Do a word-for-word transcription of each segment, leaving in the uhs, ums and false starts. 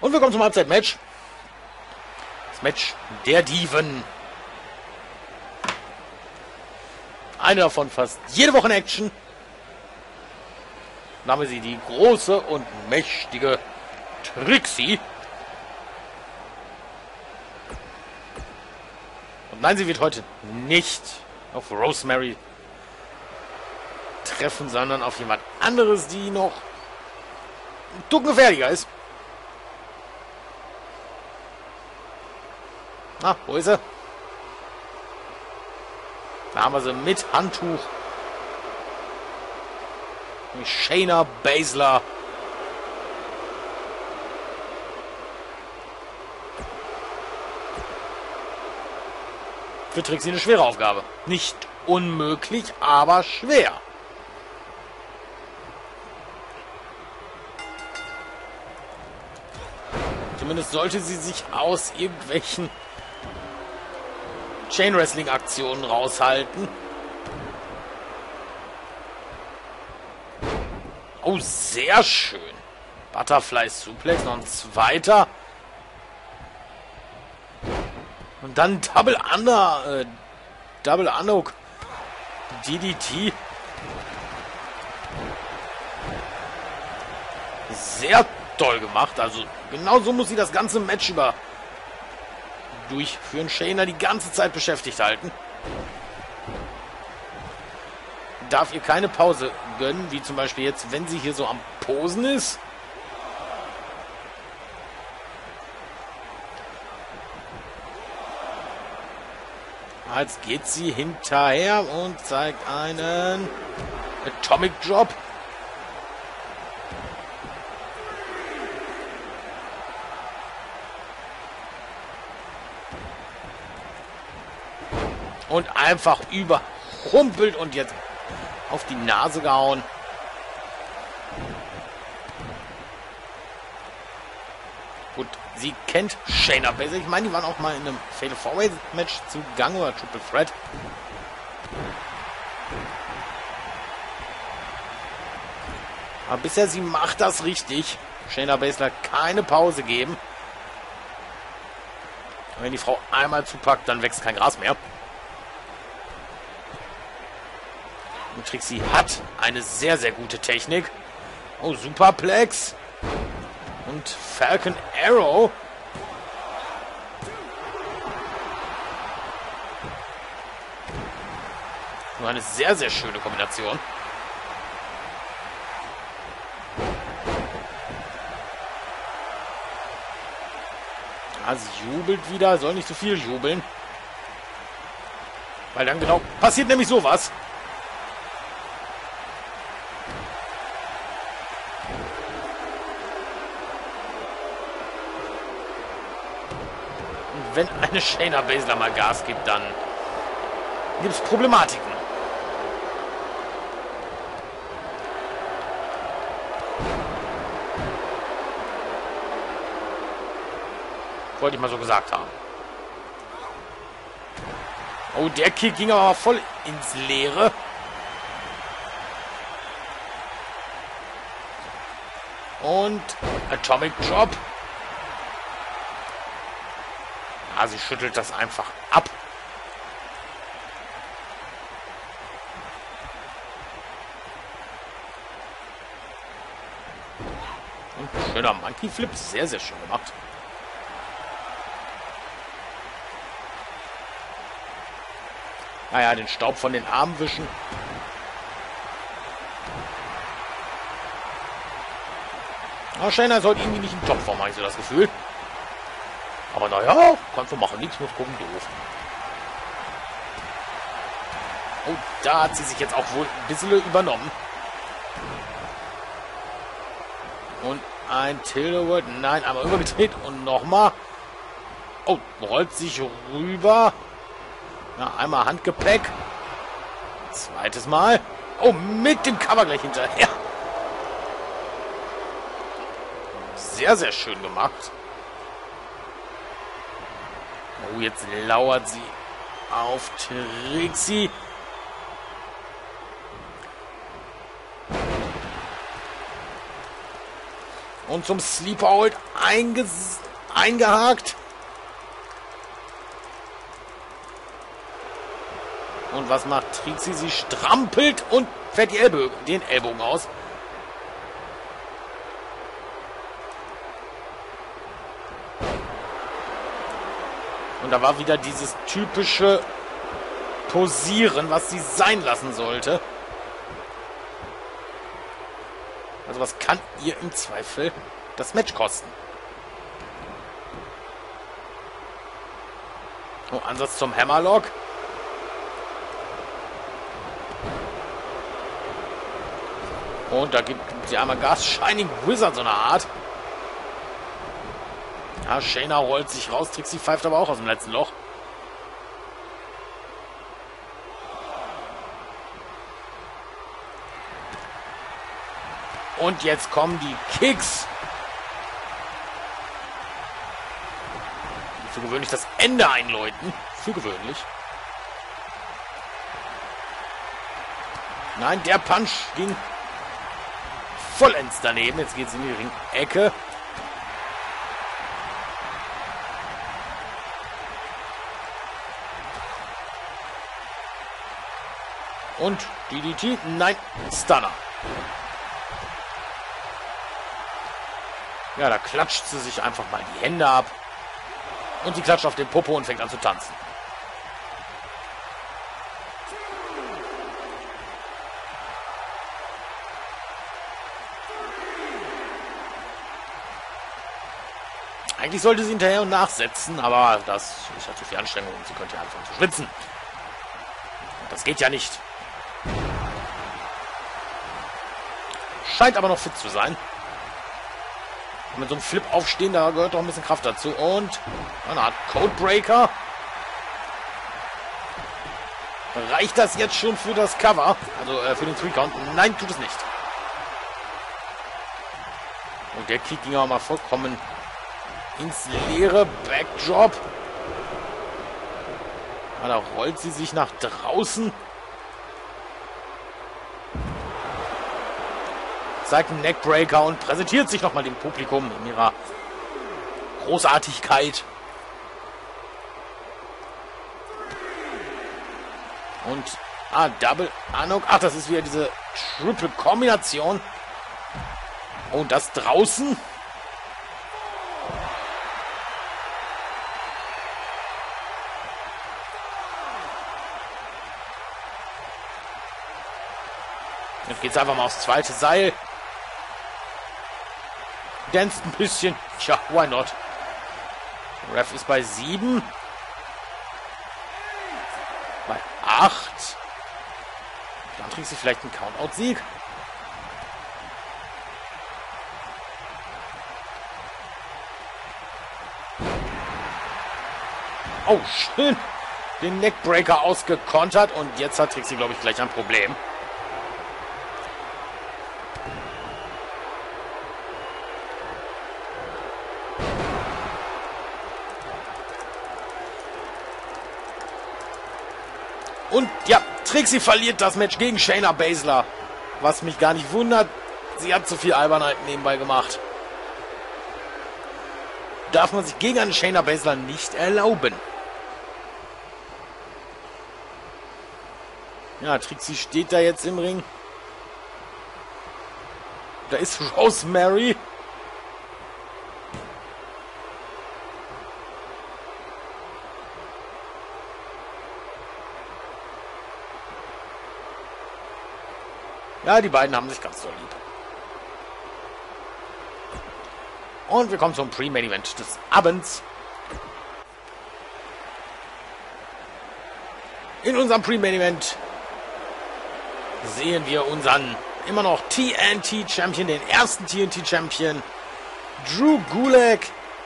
Und wir kommen zum Halbzeitmatch. Das Match der Diven. Eine davon fast jede Woche in Action. Dann haben wir sie, die große und mächtige Trixie. Und nein, sie wird heute nicht auf Rosemary treffen, sondern auf jemand anderes, die noch ein Tucken gefährlicher ist. Na, wo ist sie? Da haben wir sie mit Handtuch. Shayna Baszler. Für Trixie eine schwere Aufgabe. Nicht unmöglich, aber schwer. Zumindest sollte sie sich aus irgendwelchen Chain-Wrestling-Aktionen raushalten. Oh, sehr schön. Butterfly Suplex, noch ein zweiter. Und dann Double Under, äh, Double Underhook D D T. Sehr toll gemacht. Also genau so muss sie das ganze Match über durchführen. Shayna die ganze Zeit beschäftigt halten. Darf ihr keine Pause gönnen, wie zum Beispiel jetzt, wenn sie hier so am Posen ist. Jetzt geht sie hinterher und zeigt einen Atomic Drop. Und einfach überrumpelt und jetzt auf die Nase gehauen. Gut, sie kennt Shayna Baszler. Ich meine, die waren auch mal in einem Fatal Four-Way Match zugange oder Triple Threat. Aber bisher, sie macht das richtig. Shayna Baszler keine Pause geben. Wenn die Frau einmal zupackt, dann wächst kein Gras mehr. Und Trixie hat eine sehr, sehr gute Technik. Oh, Superplex. Und Falcon Arrow. Nur eine sehr, sehr schöne Kombination. Ah, sie jubelt wieder. Soll nicht so viel jubeln. Weil dann genau passiert nämlich sowas. Wenn eine Shayna Baszler mal Gas gibt, dann gibt es Problematiken. Wollte ich mal so gesagt haben. Oh, der Kick ging aber voll ins Leere. Und Atomic Drop. Ah, sie schüttelt das einfach ab. Und schöner Monkey Flip. Sehr, sehr schön gemacht. Naja, den Staub von den Armen wischen. Aber Shayna ist heute irgendwie nicht in Topform, habe ich so das Gefühl. Aber naja, kannst du machen, nichts, muss gucken, doof. Oh, da hat sie sich jetzt auch wohl ein bisschen übernommen. Und ein Tildewood, nein, einmal übergedreht und nochmal. Oh, rollt sich rüber. Ja, einmal Handgepäck. Zweites Mal. Oh, mit dem Cover gleich hinterher. Sehr, sehr schön gemacht. Oh, jetzt lauert sie auf Trixie. Und zum Sleeper Hold eingehakt. Und was macht Trixie? Sie strampelt und fährt die Ellbogen, den Ellbogen aus. Und da war wieder dieses typische Posieren, was sie sein lassen sollte. Also was kann ihr im Zweifel das Match kosten? Oh, Ansatz zum Hammerlock. Und da gibt sie einmal Gas. Shining Wizard, so eine Art. Ja, Shayna rollt sich raus. Trixie pfeift aber auch aus dem letzten Loch. Und jetzt kommen die Kicks. Für gewöhnlich das Ende einläuten. Für gewöhnlich. Nein, der Punch ging vollends daneben. Jetzt geht es in die Ringecke. Und D D T. Nein, Stunner. Ja, da klatscht sie sich einfach mal die Hände ab. Und sie klatscht auf den Popo und fängt an zu tanzen. Eigentlich sollte sie hinterher und nachsetzen, aber das ist ja zu viel Anstrengung und sie könnte ja anfangen zu schwitzen. Und das geht ja nicht. Scheint aber noch fit zu sein. Und mit so einem Flip aufstehen, da gehört doch ein bisschen Kraft dazu. Und eine Art Codebreaker. Reicht das jetzt schon für das Cover? Also äh, für den Three-Count? Nein, tut es nicht. Und der Kick ging aber mal vollkommen ins leere. Backdrop. Ja, da rollt sie sich nach draußen. Zeigt einen Neckbreaker und präsentiert sich nochmal dem Publikum in ihrer Großartigkeit. Und, ah, Double Anok. Ach, das ist wieder diese Triple-Kombination. Und das draußen. Jetzt geht es einfach mal aufs zweite Seil. Danst ein bisschen. Tja, why not? Ref ist bei sieben. Bei acht. Dann trägt sie vielleicht einen Countout-Sieg. Oh, schön. Den Neckbreaker ausgekontert. Und jetzt hat Trixie, glaube ich, gleich ein Problem. Und ja, Trixie verliert das Match gegen Shayna Baszler. Was mich gar nicht wundert. Sie hat zu viel Albernheit nebenbei gemacht. Darf man sich gegen eine Shayna Baszler nicht erlauben. Ja, Trixie steht da jetzt im Ring. Da ist Rosemary. Ja, die beiden haben sich ganz so lieb. Und wir kommen zum Pre-Main Event des Abends. In unserem Pre-Main Event sehen wir unseren immer noch T N T-Champion, den ersten T N T-Champion, Drew Gulak.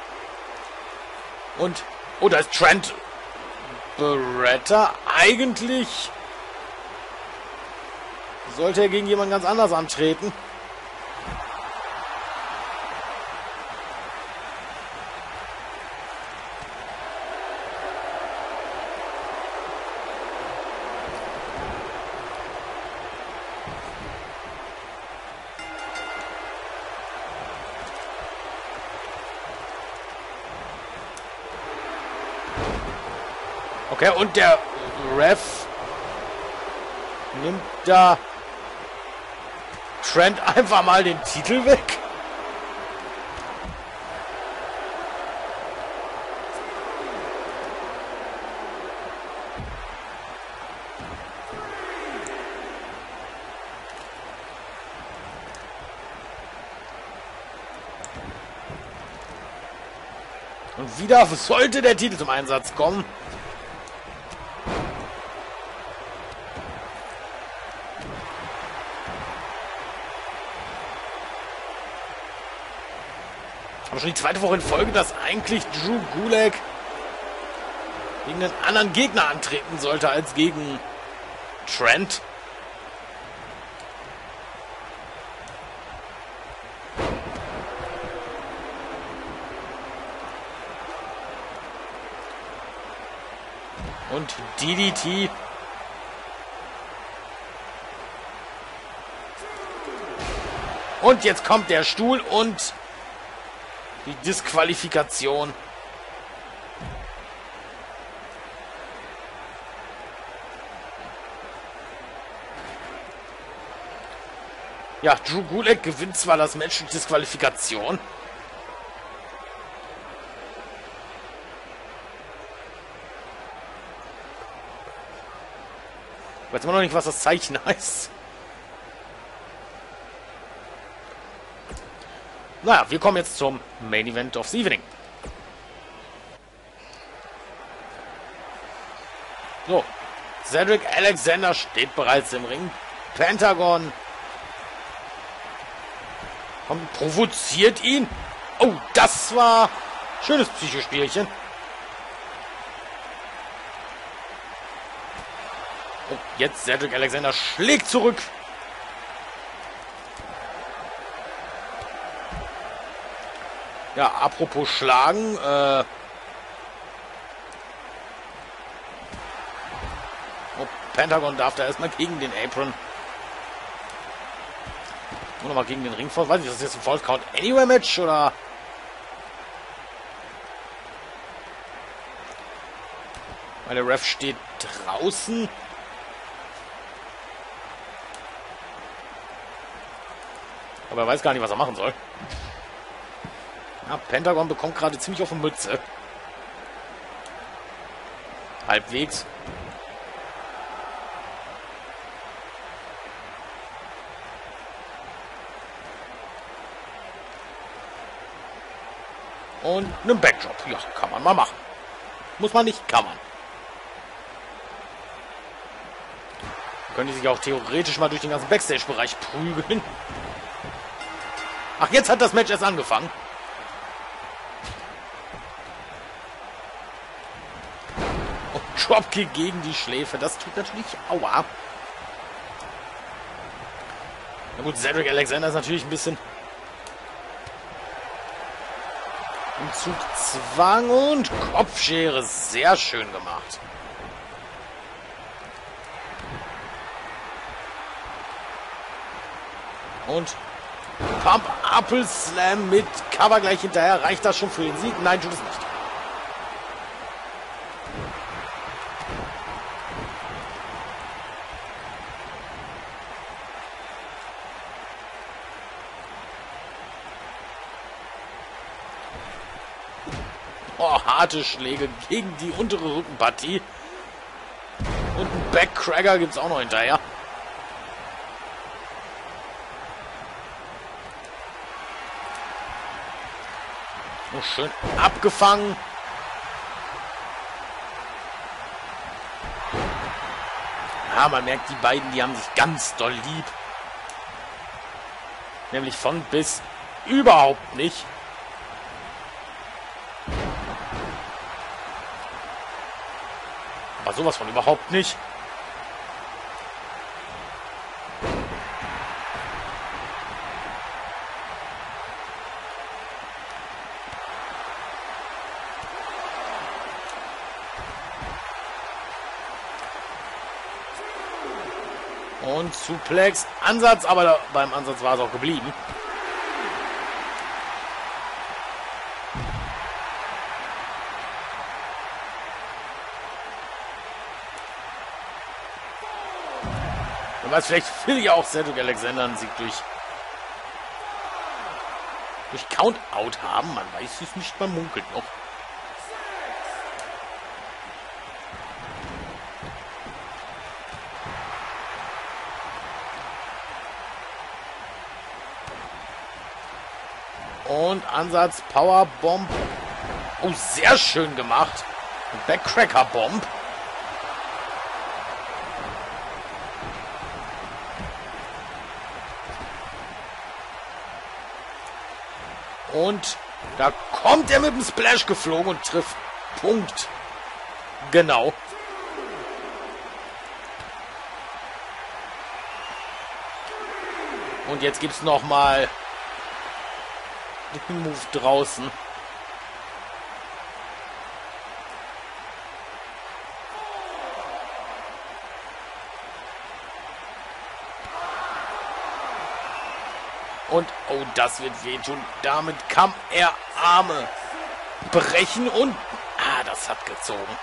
Und, oh, da ist Trent Beretta. Eigentlich sollte er gegen jemanden ganz anders antreten. Okay, und der Ref nimmt da Trent einfach mal den Titel weg. Und wieder sollte der Titel zum Einsatz kommen. Aber schon die zweite Woche in Folge, dass eigentlich Drew Gulak gegen einen anderen Gegner antreten sollte als gegen Trent. Und D D T. Und jetzt kommt der Stuhl und die Disqualifikation. Ja, Drew Gulak gewinnt zwar das Match durch Disqualifikation. Ich weiß immer noch nicht, was das Zeichen heißt. Naja, wir kommen jetzt zum Main Event of the Evening. So, Cedric Alexander steht bereits im Ring. Pentagon kommt, provoziert ihn. Oh, das war schönes Psychospielchen. Und jetzt Cedric Alexander schlägt zurück. Ja, apropos Schlagen. Äh oh, Pentagon darf da erstmal gegen den Apron. Nur nochmal gegen den Ring vor. Weiß ich, ist das jetzt ein False Count Anywhere Match oder? Weil der Ref steht draußen. Aber er weiß gar nicht, was er machen soll. Ja, Pentagon bekommt gerade ziemlich auf die Mütze. Halbwegs. Und einen Backdrop. Ja, kann man mal machen. Muss man nicht, kann man. Können die sich auch theoretisch mal durch den ganzen Backstage-Bereich prügeln. Ach, jetzt hat das Match erst angefangen. Und Dropkick gegen die Schläfe. Das tut natürlich aua. Na gut, Cedric Alexander ist natürlich ein bisschen im Zugzwang und Kopfschere. Sehr schön gemacht. Und Pump Apple Slam mit Cover gleich hinterher. Reicht das schon für den Sieg? Nein, tut es nicht. Oh, harte Schläge gegen die untere Rückenpartie. Und einen Backcracker gibt es auch noch hinterher. Oh, schön abgefangen. Ja, man merkt, die beiden, die haben sich ganz doll lieb. Nämlich von bis überhaupt nicht. Aber sowas von überhaupt nicht. Und Suplex. Ansatz, aber da, beim Ansatz war es auch geblieben. Aber vielleicht will ja auch Cedric Alexander einen Sieg durch, durch Count-Out haben. Man weiß es nicht, man munkelt noch. Und Ansatz, Powerbomb. Oh, sehr schön gemacht. Backcracker-Bomb. Und da kommt er mit dem Splash geflogen und trifft. Punkt. Genau. Und jetzt gibt es nochmal den Move draußen. Und, oh, das wird wehtun. Damit kann er Arme brechen und, ah, das hat gezogen.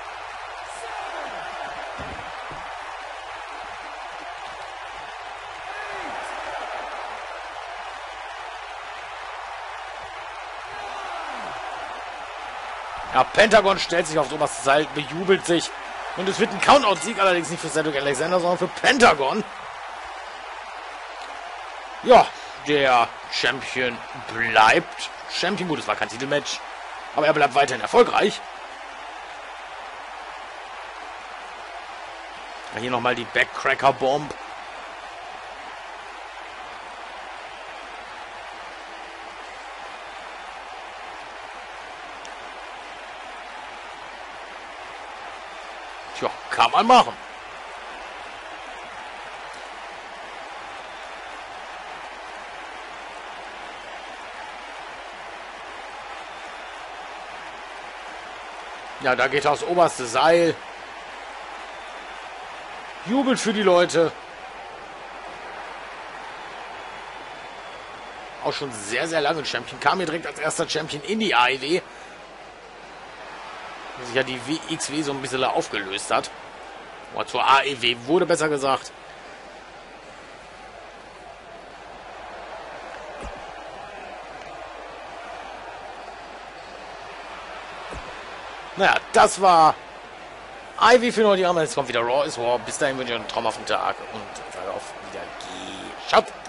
Ja, Pentagon stellt sich aufs oberste Seil, bejubelt sich. Und es wird ein Countout-Sieg, allerdings nicht für Cedric Alexander, sondern für Pentagon. Ja, der Champion bleibt Champion. Gut, es war kein Titelmatch, aber er bleibt weiterhin erfolgreich. Hier nochmal die Backcracker-Bomb. Tja, kann man machen. Ja, da geht er aufs oberste Seil. Jubelt für die Leute. Auch schon sehr, sehr lange Champion. Kam hier direkt als erster Champion in die A E W. Sich ja die W X W so ein bisschen aufgelöst hat. Oder zur A E W wurde besser gesagt. Naja, das war I W für heute. Jetzt kommt wieder Raw ist War. Bis dahin wünsche ich euch einen traumhaften Tag und sage auf Wiedersehen. Ciao.